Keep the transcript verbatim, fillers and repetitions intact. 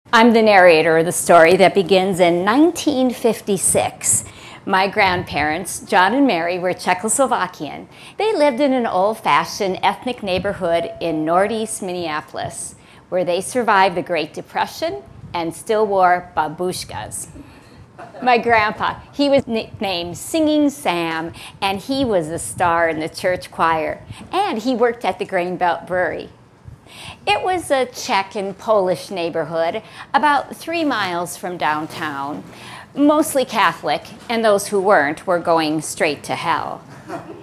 I'm the narrator of the story that begins in nineteen fifty-six. My grandparents, John and Mary, were Czechoslovakian. They lived in an old-fashioned ethnic neighborhood in northeast Minneapolis, where they survived the Great Depression and still wore babushkas. My grandpa, he was nicknamed Singing Sam, and he was a star in the church choir, and he worked at the Grain Belt Brewery. It was a Czech and Polish neighborhood about three miles from downtown, mostly Catholic, and those who weren't were going straight to hell.